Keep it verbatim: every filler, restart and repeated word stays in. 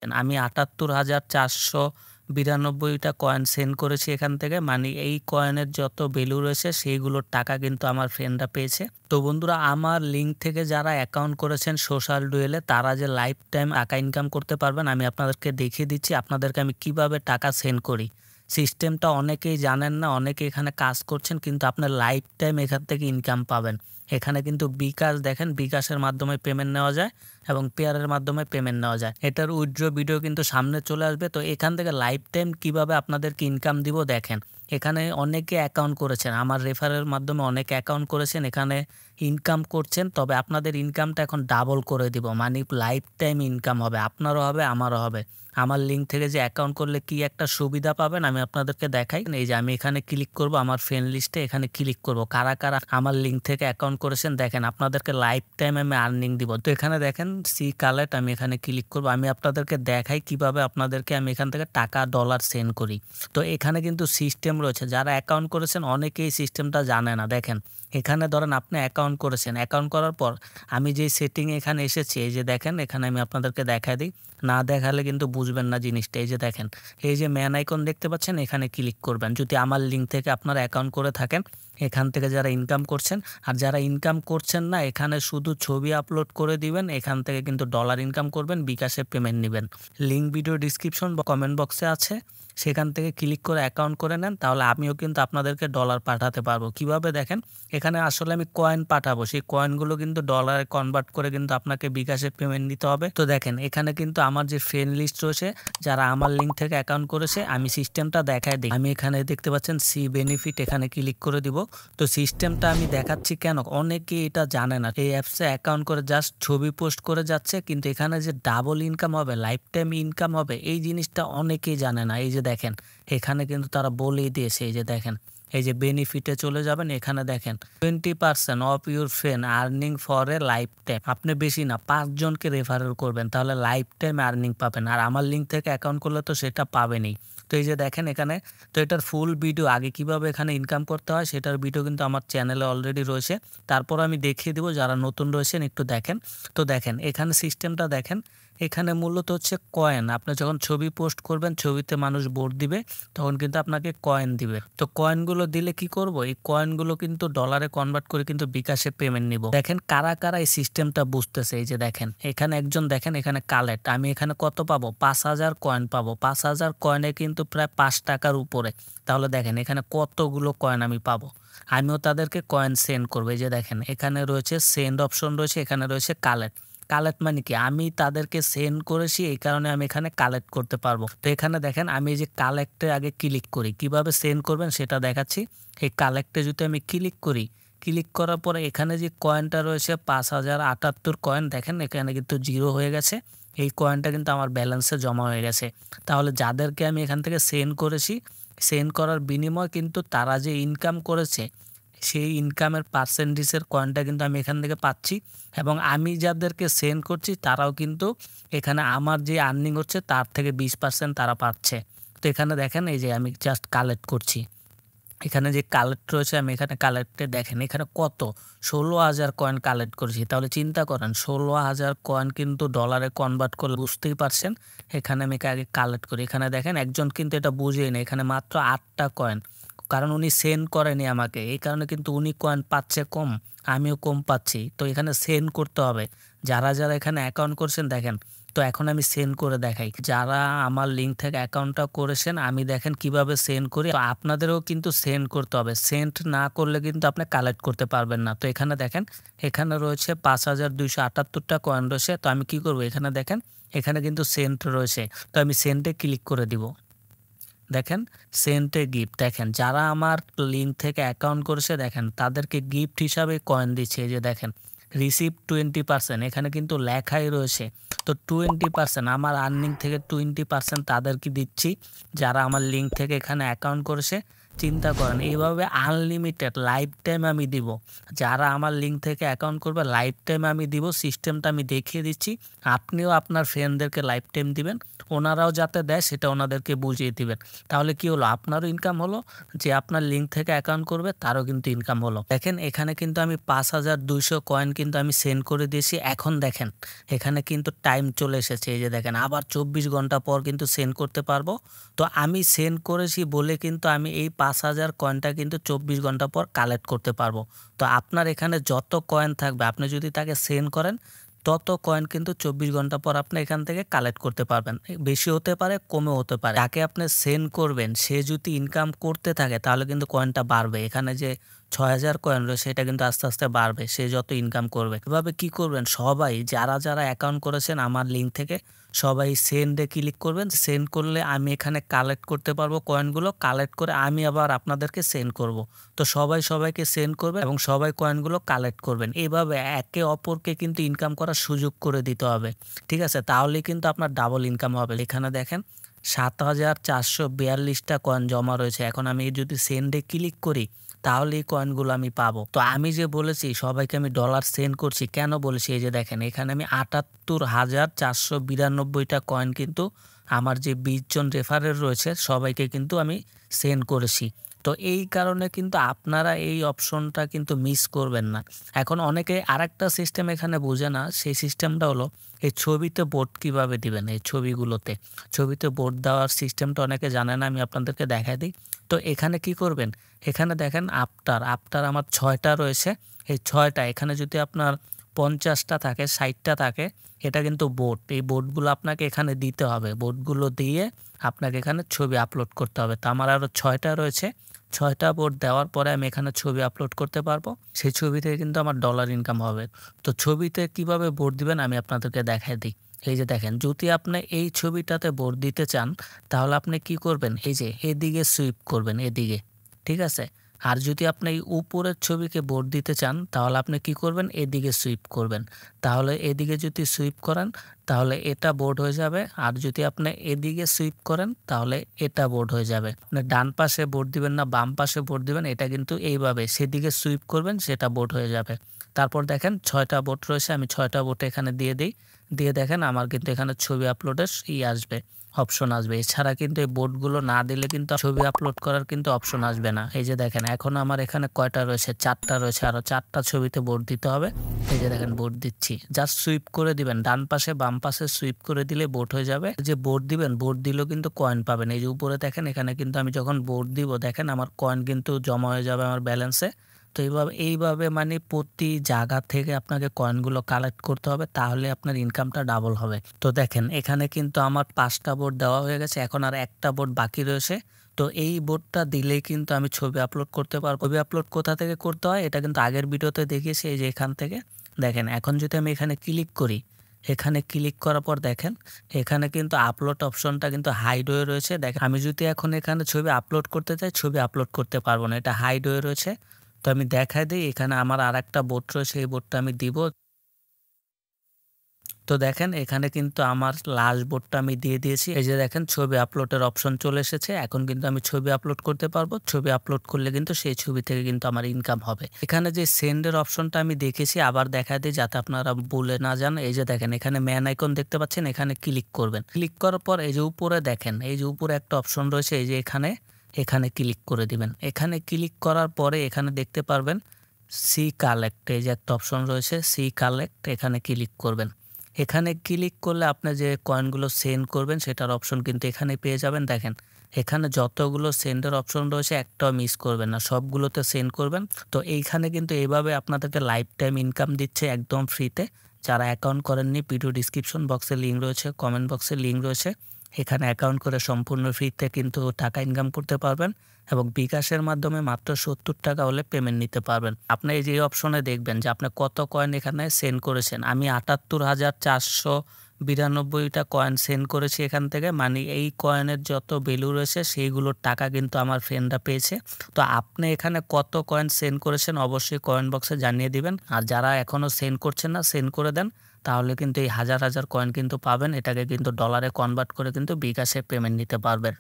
আমি আটাত্তর হাজার চারশো বিরানব্বইটা কয়েন সেন্ড করেছি এখান থেকে, মানে এই কয়েনের যত ভ্যালু রয়েছে সেইগুলোর টাকা কিন্তু আমার ফ্রেন্ডরা পেয়েছে। তো বন্ধুরা, আমার লিঙ্ক থেকে যারা অ্যাকাউন্ট করেছেন সোশ্যাল ডুয়েলে তারা যে লাইফ টাইম টাকা ইনকাম করতে পারবেন আমি আপনাদেরকে দেখিয়ে দিচ্ছি আপনাদেরকে আমি কিভাবে টাকা সেন্ড করি। সিস্টেমটা অনেকেই জানেন না, অনেকে এখানে কাজ করছেন কিন্তু আপনার লাইফ টাইম এখান থেকে ইনকাম পাবেন। এখানে কিন্তু bKash দেখেন, bKashের মাধ্যমে পেমেন্ট নেওয়া যায় এবং পেয়ারের মাধ্যমে পেমেন্ট নেওয়া যায়। এটার উইথড্র ভিডিও কিন্তু সামনে চলে আসবে। তো এখান থেকে লাইফ টাইম কীভাবে আপনাদেরকে ইনকাম দিব দেখেন। এখানে অনেকে অ্যাকাউন্ট করেছেন, আমার রেফারের মাধ্যমে অনেকে অ্যাকাউন্ট করেছেন, এখানে ইনকাম করছেন। তবে আপনাদের ইনকামটা এখন ডাবল করে দিব, মানে লাইফ টাইম ইনকাম হবে, আপনারও হবে আমারও হবে। আমার লিঙ্ক থেকে যে অ্যাকাউন্ট করলে কি একটা সুবিধা পাবেন আমি আপনাদেরকে দেখাই। এই যে আমি এখানে ক্লিক করব, আমার ফ্রেন্ড লিস্টে এখানে ক্লিক করব, কারা কারা আমার লিঙ্ক থেকে অ্যাকাউন্ট করেছেন দেখেন আপনাদেরকে লাইফ টাইম আমি আর্নিং দিব। তো এখানে দেখেন সি কালেক্ট, আমি এখানে ক্লিক করব, আমি আপনাদেরকে দেখাই কিভাবে আপনাদেরকে আমি এখান থেকে টাকা ডলার সেন্ড করি। তো এখানে কিন্তু সিস্টেম রয়েছে, যারা অ্যাকাউন্ট করেছেন অনেকেই সিস্টেমটা জানে না। দেখেন এখানে ধরেন আপনি অ্যাকাউন্ট করেছেন, অ্যাকাউন্ট করার পর আমি যেই সেটিং এখানে এসেছি এই যে দেখেন, এখানে আমি আপনাদেরকে দেখাই দিই, না দেখালে কিন্তু বুঝবেন না জিনিসটা। এই যে দেখেন, এই যে ম্যান আইকন দেখতে পাচ্ছেন, এখানে ক্লিক করবেন যদি আমার লিঙ্ক থেকে আপনারা অ্যাকাউন্ট করে থাকেন। এখান থেকে যারা ইনকাম করছেন, আর যারা ইনকাম করছেন না এখানে শুধু ছবি আপলোড করে দিবেন, এখান থেকে কিন্তু ডলার ইনকাম করবেন, bKash-এ পেমেন্ট নেবেন। লিঙ্ক ভিডিও ডিসক্রিপশন বা কমেন্ট বক্সে আছে, সেখান থেকে ক্লিক করে অ্যাকাউন্ট করে নেন, তাহলে আমিও কিন্তু আপনাদেরকে ডলার পাঠাতে পারবো। কিভাবে দেখেন, এখানে আসলে আমি কয়েন পাঠাবো, সেই কয়েনগুলো কিন্তু ডলারে কনভার্ট করে কিন্তু আপনাকে bKash-এ পেমেন্ট নিতে হবে। তো দেখেন এখানে কিন্তু আমার যে ফ্রেন্ড লিস্ট রয়েছে যারা আমার লিঙ্ক থেকে অ্যাকাউন্ট করেছে, আমি সিস্টেমটা দেখাই দিই। আমি এখানে দেখতে পাচ্ছেন সি বেনিফিট, এখানে ক্লিক করে দিব। তো সিস্টেমটা আমি দেখাচ্ছি কেন, অনেকে এটা জানে না। এই অ্যাপসে অ্যাকাউন্ট করে জাস্ট ছবি পোস্ট করে যাচ্ছে, কিন্তু এখানে যে ডাবল ইনকাম হবে, লাইফ টাইম ইনকাম হবে, এই জিনিসটা অনেকেই জানে না। এই যে দেখেন এখানে কিন্তু তারা বলেই দিয়েছে, এই যে দেখেন এই যে বেনিফিটে চলে যাবেন, এখানে দেখেন twenty percent of your friend earning for a lifetime. আপনি বেশি না পাঁচজনকে রেফারেল করবেন, তাহলে লাইফ টাইম আর্নিং পাবেন। আর আমার লিঙ্ক থেকে অ্যাকাউন্ট করলে তো সেটা পাবেনই। তো এই যে দেখেন এখানে, তো এটার ফুল ভিডিও আগে কিভাবে এখানে ইনকাম করতে হয় সেটার ভিডিও কিন্তু আমার চ্যানেলে অলরেডি রয়েছে, তারপর আমি দেখিয়ে দিব যারা নতুন রয়েছেন একটু দেখেন। তো দেখেন এখানে সিস্টেমটা দেখেন, এখানে মূলত হচ্ছে কয়েন। আপনি যখন ছবি পোস্ট করবেন, ছবিতে মানুষ ভোট দিবে, তখন কিন্তু আপনাকে কয়েন দিবে। তো কয়েনগুলো দিলে কি করব, এই কয়েনগুলো কিন্তু ডলারে কনভার্ট করে কিন্তু bKash-এ পেমেন্ট নিব। দেখেন কারা কারা এই সিস্টেমটা বুঝতেছে। এই যে দেখেন এখানে একজন দেখেন এখানে কালেক্ট, আমি এখানে কত পাবো, পাঁচ হাজার কয়েন পাবো। পাঁচ হাজার কয়েনে কিন্তু প্রায় পাঁচ টাকার উপরে। তাহলে দেখেন এখানে কতগুলো কয়েন আমি পাবো। আমিও তাদেরকে কয়েন সেন্ড করবো। এই যে দেখেন এখানে রয়েছে সেন্ড অপশন রয়েছে, এখানে রয়েছে কালেক্ট। কালেক্ট মানে কি, আমি তাদেরকে সেন্ড করেছি এই কারণে আমি এখানে কালেক্ট করতে পারবো। তো এখানে দেখেন আমি এই যে কালেক্টে আগে ক্লিক করি, কিভাবে সেন্ড করবেন সেটা দেখাচ্ছি। এই কালেক্টে যদি আমি ক্লিক করি, ক্লিক করার পরে এখানে যে কয়েনটা রয়েছে পাঁচ হাজার আটাত্তর কয়েন, দেখেন এখানে কিন্তু জিরো হয়ে গেছে। এই কয়েনটা কিন্তু আমার ব্যালেন্সে জমা হয়ে গেছে। তাহলে যাদেরকে আমি এখান থেকে সেন্ড করেছি, সেন্ড করার বিনিময় কিন্তু তারা যে ইনকাম করেছে সেই ইনকামের পার্সেন্টেজের কয়েনটা কিন্তু আমি এখান থেকে পাচ্ছি, এবং আমি যাদেরকে সেন্ড করছি তারাও কিন্তু এখানে আমার যে আর্নিং হচ্ছে তার থেকে বিশ পার্সেন্ট তারা পাচ্ছে। তো এখানে দেখেন এই যে আমি জাস্ট কালেক্ট করছি, এখানে যে কালেক্ট রয়েছে আমি এখানে কালেক্টে দেখেন এখানে কত ষোলো হাজার কয়েন কালেক্ট করেছি। তাহলে চিন্তা করেন ষোলো হাজার কয়েন কিন্তু ডলারে কনভার্ট করলে বুঝতেই পারছেন। এখানে আমি আগে কালেক্ট করি, এখানে দেখেন একজন কিন্তু এটা বুঝেই না, এখানে মাত্র আটটা কয়েন, কারণ উনি সেন্ড করেনি আমাকে, এই কারণে কিন্তু উনি কয়েন পাচ্ছে কম, আমিও কম পাচ্ছি। তো এখানে সেন্ড করতে হবে। যারা যারা এখানে অ্যাকাউন্ট করছেন দেখেন, তো এখন আমি সেন্ড করে দেখাই। যারা আমার লিঙ্ক থেকে অ্যাকাউন্টটা করেছেন আমি দেখেন কিভাবে সেন্ড করি। তো আপনাদেরও কিন্তু সেন্ড করতে হবে, সেন্ড না করলে কিন্তু আপনি কালেক্ট করতে পারবেন না। তো এখানে দেখেন এখানে রয়েছে পাঁচ হাজার দুইশো আটাত্তরটা কয়েন রয়েছে। তো আমি কি করব, এখানে দেখেন এখানে কিন্তু সেন্ড রয়েছে, তো আমি সেন্ডে ক্লিক করে দিব। দেখেন সেন্টে গিফট, দেখেন যারা আমার লিঙ্ক থেকে অ্যাকাউন্ট করেছে দেখেন তাদেরকে গিফট হিসাবে কয়েন দিচ্ছে। এই যে দেখেন রিসিভ টোয়েন্টি পার্সেন্ট, এখানে কিন্তু লেখাই রয়েছে। তো টোয়েন্টি পার্সেন্ট আমার আর্নিং থেকে টোয়েন্টি পার্সেন্ট তাদেরকে দিচ্ছি যারা আমার লিঙ্ক থেকে এখানে অ্যাকাউন্ট করেছে। চিন্তা করেন এইভাবে আনলিমিটেড লাইফ টাইম আমি দিব। যারা আমার লিঙ্ক থেকে অ্যাকাউন্ট করবে লাইফ টাইম আমি দিব। সিস্টেমটা আমি দেখিয়ে দিচ্ছি। আপনিও আপনার ফ্রেন্ডদেরকে লাইফ টাইম দিবেন। ওনারাও যাতে দেয় সেটা ওনাদেরকে বুঝিয়ে দিবেন। তাহলে কি হলো? আপনারও ইনকাম হলো, যে আপনার লিঙ্ক থেকে অ্যাকাউন্ট করবে তারও কিন্তু ইনকাম হলো। দেখেন এখানে কিন্তু আমি পাঁচ হাজার দুইশো কয়েন কিন্তু আমি সেন্ড করে দিয়েছি। এখন দেখেন এখানে কিন্তু টাইম চলে এসেছে। এই যে দেখেন আবার চব্বিশ ঘন্টা পর কিন্তু সেন্ড করতে পারবো। তো আমি সেন্ড করেছি বলে কিন্তু আমি এই পাঁচ হাজার কয়েনটা কিন্তু চব্বিশ ঘন্টা পর কালেক্ট করতে পারবো। তো আপনার এখানে যত কয়েন থাকবে আপনি যদি তাকে সেন্ড করেন তত কয়েন কিন্তু চব্বিশ ঘন্টা পর আপনি এখান থেকে কালেক্ট করতে পারবেন। বেশি হতে পারে, কমেও হতে পারে। যাকে আপনি সেন্ড করবেন সে যদি ইনকাম করতে থাকে তাহলে কিন্তু কয়েনটা বাড়বে। এখানে যে ছয় হাজার কয়েন রয়েছে এটা কিন্তু আস্তে আস্তে বাড়বে সে যত ইনকাম করবে। এভাবে কি করবেন? সবাই যারা যারা অ্যাকাউন্ট করেছেন আমার লিঙ্ক থেকে সবাই সেন্ডে ক্লিক করবেন। সেন্ড করলে আমি এখানে কালেক্ট করতে পারবো কয়েনগুলো। কালেক্ট করে আমি আবার আপনাদেরকে সেন্ড করব। তো সবাই সবাইকে সেন্ড করবে এবং সবাই কয়েনগুলো কালেক্ট করবেন। এইভাবে একে অপরকে কিন্তু ইনকাম করার সুযোগ করে দিতে হবে। ঠিক আছে? তাহলেই কিন্তু আপনার ডাবল ইনকাম হবে। এখানে দেখেন সাত হাজার চারশো বিয়াল্লিশটা কয়েন জমা রয়েছে। এখন আমি যদি সেন্ডে ক্লিক করি তাহলে এই কয়েনগুলো আমি পাবো। তো আমি যে বলেছি সবাইকে আমি ডলার সেন্ড করছি, কেন বলেছি? এই যে দেখেন এখানে আমি আটাত্তর হাজার চারশো বিরানব্বইটা কয়েন কিন্তু আমার যে বিশ জন রেফারের রয়েছে সবাইকে কিন্তু আমি সেন্ড করেছি। তো এই কারণে কিন্তু আপনারা এই অপশনটা কিন্তু মিস করবেন না। এখন অনেকে আরেকটা সিস্টেম এখানে বোঝে না। সেই সিস্টেমটা হলো এই ছবিতে বোর্ড কিভাবে দিবেন। এই ছবিগুলোতে ছবিতে বোর্ড দেওয়ার সিস্টেমটা অনেকে জানে না, আমি আপনাদেরকে দেখাই দিই। তো এখানে কি করবেন? এখানে দেখেন আফটার আফটার আমার ছয়টা রয়েছে। এই ছয়টা এখানে যদি আপনার পঞ্চাশটা থাকে, ষাটটা থাকে, এটা কিন্তু বোর্ড। এই বোর্ডগুলো আপনাকে এখানে দিতে হবে। বোর্ডগুলো দিয়ে আপনাকে এখানে ছবি আপলোড করতে হবে। তো আমার আরও ছয়টা রয়েছে। ছয়টা বোর্ড দেওয়ার পরে আমি এখানে ছবি আপলোড করতে পারবো। সেই ছবি থেকে কিন্তু আমার ডলার ইনকাম হবে। তো ছবিতে কিভাবে বোর্ড দিবেন আমি আপনাদেরকে দেখাই দিই। এই যে দেখেন যদি আপনি এই ছবিটাতে বোর্ড দিতে চান তাহলে আপনি কি করবেন? এই যে এদিকে সুইপ করবেন, এদিকে। ঠিক আছে? আর যদি আপনি এই উপরের ছবিকে বোর্ড দিতে চান তাহলে আপনি কি করবেন? এদিকে সুইপ করবেন। তাহলে এদিকে যদি সুইপ করেন তাহলে এটা বোর্ড হয়ে যাবে। আর যদি আপনি এদিকে সুইপ করেন তাহলে এটা বোর্ড হয়ে যাবে। মানে ডান পাশে বোর্ড দিবেন না বাম পাশে বোর্ড দিবেন, এটা কিন্তু এইভাবে সেদিকে সুইপ করবেন সেটা বোর্ড হয়ে যাবে। তারপর দেখেন ছয়টা বোর্ড রয়েছে, আমি ছয়টা বোর্ড এখানে দিয়ে দিই। দিয়ে দেখেন আমার কিন্তু এখানে ছবি আপলোডের ই আসবে, অপশন আসবে। এছাড়া কিন্তু এই বোর্ডগুলো না দিলে কিন্তু ছবি আপলোড করার কিন্তু অপশন আসবে না। এই যে দেখেন এখন আমার এখানে কয়টা রয়েছে? চারটা রয়েছে। আরও চারটা ছবিতে বোর্ড দিতে হবে। এই যে দেখেন বোর্ড দিচ্ছি। জাস্ট সুইপ করে দিবেন, ডান পাশে বাম পাশে সুইপ করে দিলে বোর্ড হয়ে যাবে। যে বোর্ড দিবেন, বোর্ড দিলেও কিন্তু কয়েন পাবেন। এই যে উপরে দেখেন এখানে কিন্তু আমি যখন বোর্ড দিব দেখেন আমার কয়েন কিন্তু জমা হয়ে যাবে আমার ব্যালেন্সে। তো এইভাবে এইভাবে মানে প্রতি জায়গা থেকে আপনাকে কয়েনগুলো কালেক্ট করতে হবে, তাহলে আপনার ইনকামটা ডাবল হবে। তো দেখেন এখানে কিন্তু আমার পাঁচটা বোর্ড দেওয়া হয়ে গেছে, এখন আর একটা বোর্ড বাকি রয়েছে। তো এই বোর্ডটা দিলেই কিন্তু আমি ছবি আপলোড করতে পারবো। ছবি আপলোড কোথা থেকে করতে হয় এটা কিন্তু আগের ভিডিওতে দেখিয়েছি। এই যে এখান থেকে দেখেন এখন যদি আমি এখানে ক্লিক করি, এখানে ক্লিক করার পর দেখেন এখানে কিন্তু আপলোড অপশনটা কিন্তু হাইড হয়ে রয়েছে। দেখেন আমি যদি এখন এখানে ছবি আপলোড করতে চাই ছবি আপলোড করতে পারবো না, এটা হাইড হয়ে রয়েছে। তো আমি দেখাই দিই, এখানে আমার আর একটা বোর্ড রয়েছে, এই বোর্ডটা আমি দিব। তো দেখেন এখানে কিন্তু আমার লাস্ট বোর্ডটা আমি দিয়ে দিয়েছি। এই যে দেখেন ছবি আপলোডের অপশন চলে এসেছে। এখন কিন্তু আমি ছবি আপলোড করতে পারবো। ছবি আপলোড করলে কিন্তু সেই ছবি থেকে কিন্তু আমার ইনকাম হবে। এখানে যে সেন্ডের অপশনটা আমি দেখেছি, আবার দেখা দিই যাতে আপনারা ভুলে না যান। এই যে দেখেন এখানে ম্যান আইকন দেখতে পাচ্ছেন, এখানে ক্লিক করবেন। ক্লিক করার পর এই যে উপরে দেখেন এই যে উপরে একটা অপশন রয়েছে, এই যে এখানে এখানে ক্লিক করে দিবেন। এখানে ক্লিক করার পরে এখানে দেখতে পারবেন সি কালেক্ট, এই যে একটা অপশন রয়েছে সি কালেক্ট, এখানে ক্লিক করবেন। এখানে ক্লিক করলে আপনি যে কয়েনগুলো সেন্ড করবেন সেটার অপশন কিন্তু এখানে পেয়ে যাবেন। দেখেন এখানে যতগুলো সেন্ডের অপশন রয়েছে একটাও মিস করবেন না, সবগুলোতে সেন্ড করবেন। তো এইখানে কিন্তু এইভাবে আপনাদেরকে লাইফ টাইম ইনকাম দিচ্ছে একদম ফ্রিতে। যারা অ্যাকাউন্ট করেননি ভিডিও ডিসক্রিপশন বক্সে লিঙ্ক রয়েছে, কমেন্ট বক্সে লিঙ্ক রয়েছে, এখানে অ্যাকাউন্ট করে সম্পূর্ণ ফ্রিতে কিন্তু টাকা ইনকাম করতে পারবেন এবং বিকাশের মাধ্যমে মাত্র সত্তর টাকা হলে পেমেন্ট নিতে পারবেন। আপনি এই যে অপশনে দেখবেন যে আপনি কত কয়েন এখানে সেন্ড করেছেন। আমি আটাত্তর হাজার চারশো বিরানব্বইটা কয়েন সেন্ড করেছি এখান থেকে। মানে এই কয়েনের যত ভ্যালু রয়েছে সেইগুলোর টাকা কিন্তু আমার ফ্রেন্ডরা পেয়েছে। তো আপনি এখানে কত কয়েন সেন্ড করেছেন অবশ্যই কমেন্ট বক্সে জানিয়ে দিবেন। আর যারা এখনও সেন্ড করছেন না সেন্ড করে দেন, তাহলে কিন্তু এই হাজার হাজার কয়েন কিন্তু পাবেন। এটাকে কিন্তু ডলারে কনভার্ট করে কিন্তু বিকাশে পেমেন্ট নিতে পারবেন।